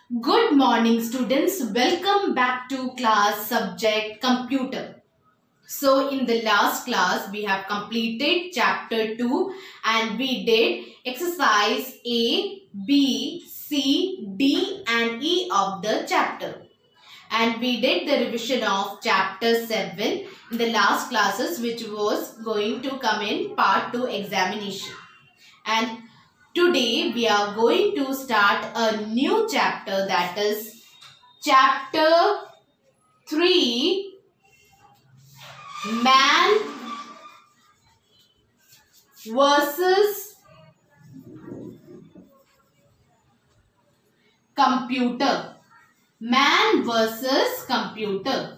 Good morning students, welcome back to class subject computer. So in the last class we have completed chapter 2 and we did exercise A, B, C, D and E of the chapter. And we did the revision of chapter 7 in the last classes, which was going to come in part 2 examination. And today we are going to start a new chapter, that is chapter 3, Man versus Computer. Man versus computer.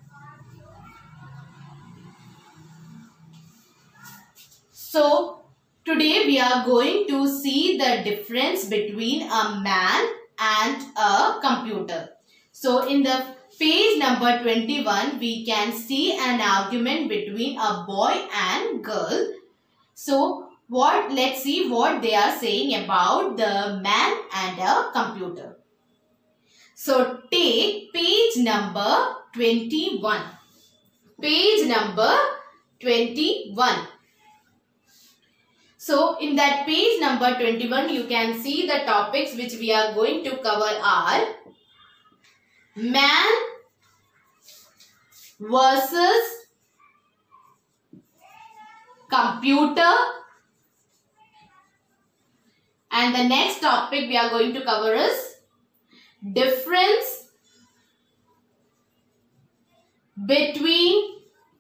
So today we are going to see the difference between a man and a computer. So in the page number 21 we can see an argument between a boy and girl. So let's see what they are saying about the man and a computer. So take page number 21. Page number 21. So in that page number 21 you can see the topics which we are going to cover are man versus computer, and the next topic we are going to cover is difference between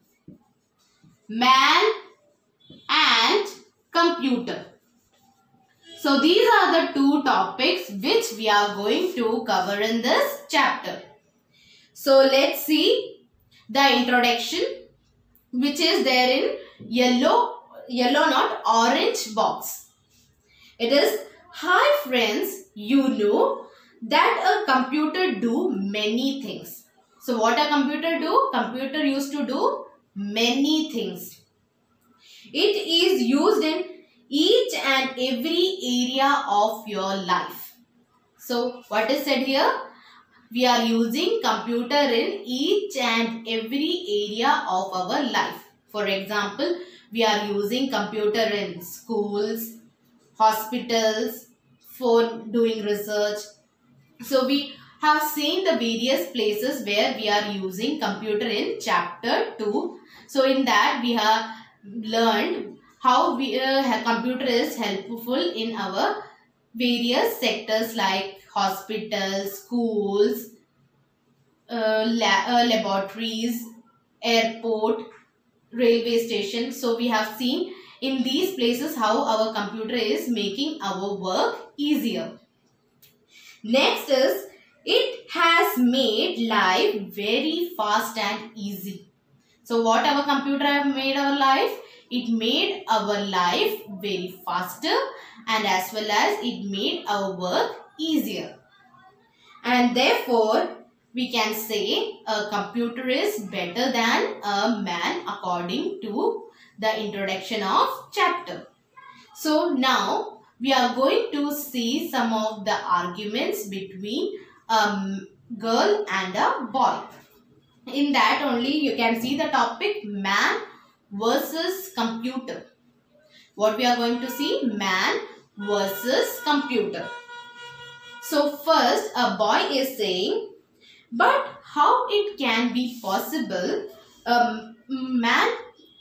man and computer. So these are the two topics which we are going to cover in this chapter. So let's see the introduction, which is there in yellow not orange box. It is, hi friends, you know that a computer do many things. So what a computer do? Computer used to do many things. It is used in each and every area of your life. So what is said here? We are using computer in each and every area of our life. For example, we are using computer in schools, hospitals, for doing research. So we have seen the various places where we are using computer in chapter 2. So in that we have learned how computer is helpful in our various sectors like hospitals, schools, laboratories, airport, railway station. So we have seen in these places how our computer is making our work easier. Next is, it has made life very fast and easy. So what our computer have made our life? It made our life very faster and as well as it made our work easier. And therefore, we can say a computer is better than a man according to the introduction of chapter. So now we are going to see some of the arguments between a girl and a boy. In that only you can see the topic man versus computer. What we are going to see? Man versus computer. So first a boy is saying, but how it can be possible? A man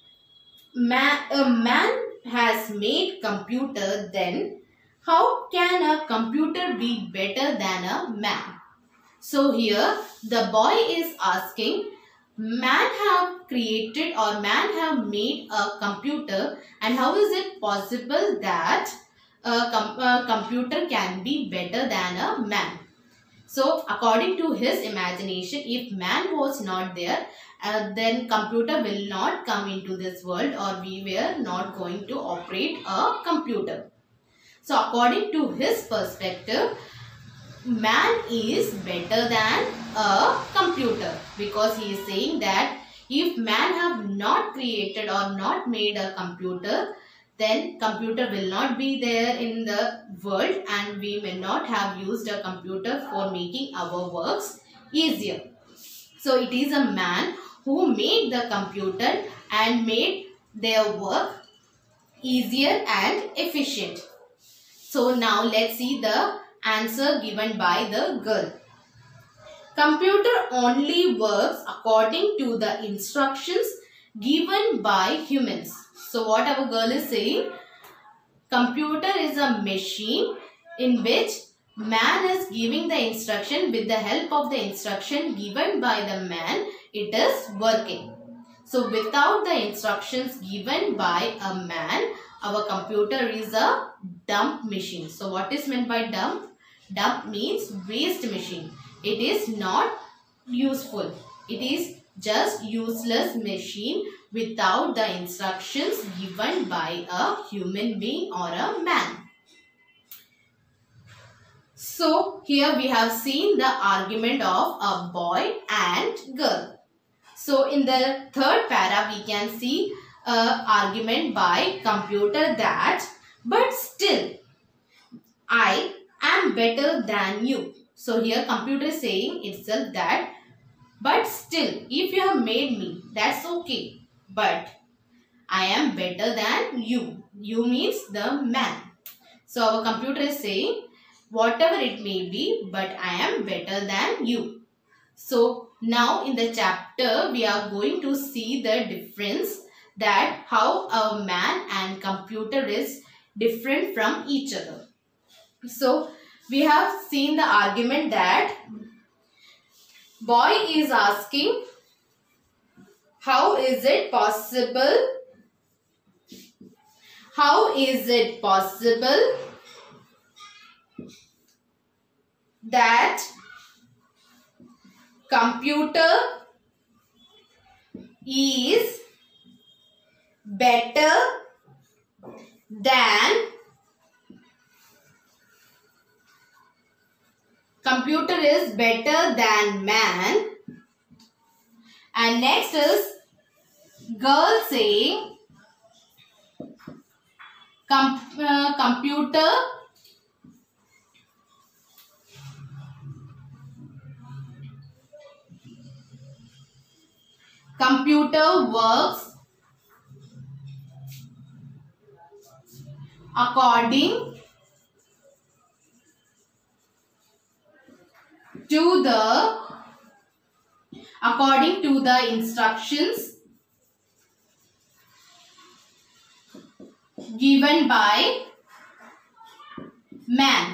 has made computer, then how can a computer be better than a man? So here the boy is asking, man have created or man have made a computer, and how is it possible that a computer can be better than a man? So according to his imagination, if man was not there, then computer will not come into this world, or we were not going to operate a computer. So according to his perspective, man is better than a computer, because he is saying that if man have not created or not made a computer, then computer will not be there in the world and we may not have used a computer for making our works easier. So it is a man who made the computer and made their work easier and efficient. So now let's see the answer given by the girl. Computer only works according to the instructions given by humans. So what our girl is saying, computer is a machine in which man is giving the instruction. With the help of the instruction given by the man, it is working. So without the instructions given by a man, our computer is a dumb machine. So what is meant by dumb? Dumb means waste machine. It is not useful. It is just useless machine without the instructions given by a human being or a man. So here we have seen the argument of a boy and girl. So in the third para we can see an argument by computer that, but still I am better than you. So here computer is saying itself that, but still if you have made me, that's okay. But I am better than you. You means the man. So our computer is saying whatever it may be, but I am better than you. So now in the chapter we are going to see the difference, that how a man and computer is different from each other. So we have seen the argument that boy is asking, how is it possible? How is it possible that computer is better than man? And next is girl saying computer works according to the instructions given by man.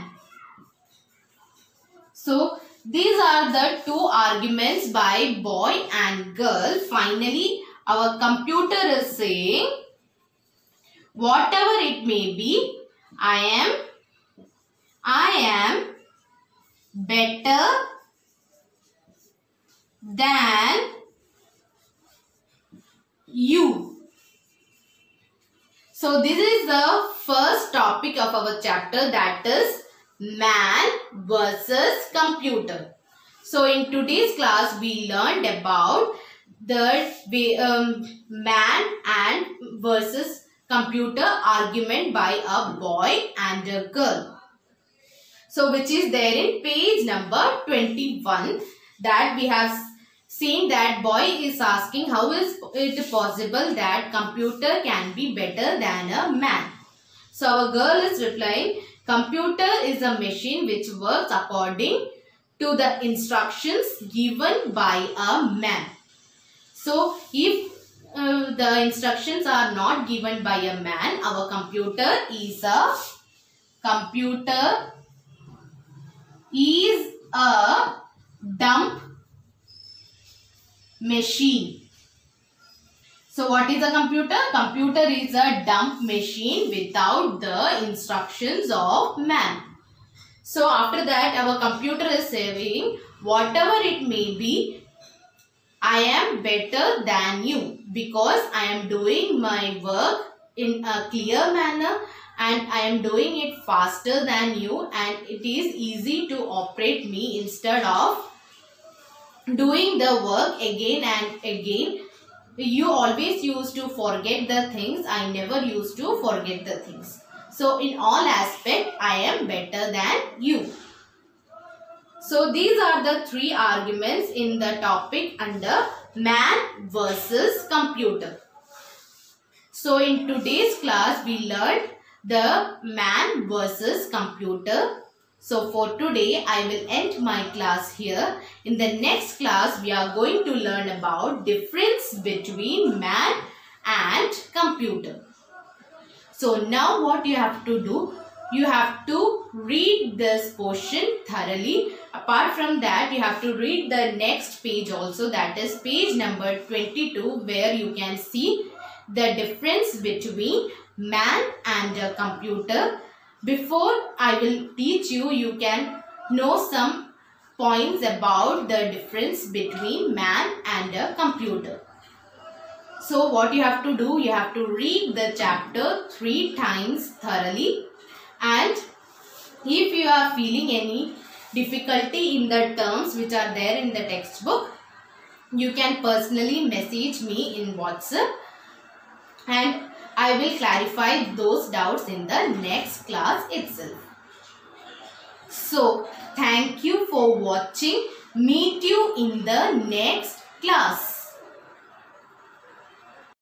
So these are the two arguments by boy and girl. Finally, our computer is saying, whatever it may be, I am better than you. So this is the first topic of our chapter, that is man versus computer. So in today's class we learned about the man and versus computer argument by a boy and a girl. So which is there in page number 21, that we have seen that boy is asking how is it possible that computer can be better than a man. So our girl is replying, computer is a machine which works according to the instructions given by a man. So if the instructions are not given by a man, our computer is a dumb machine. So what is a computer? Computer is a dumb machine without the instructions of man. So after that our computer is saying, whatever it may be, I am better than you because I am doing my work in a clear manner and I am doing it faster than you, and it is easy to operate me instead of doing the work again and again you always used to forget the things. I never used to forget the things. So in all aspects, I am better than you. So these are the three arguments in the topic under man versus computer. So in today's class, we learned the man versus computer. So for today, I will end my class here. In the next class, we are going to learn about difference between man and computer. So now what you have to do, you have to read this portion thoroughly. Apart from that, you have to read the next page also, that is page number 22, where you can see the difference between man and a computer. Before I will teach you, you can know some points about the difference between man and a computer. So what you have to do, you have to read the chapter 3 times thoroughly, and if you are feeling any difficulty in the terms which are there in the textbook, you can personally message me in WhatsApp and I will clarify those doubts in the next class itself. So, thank you for watching. Meet you in the next class.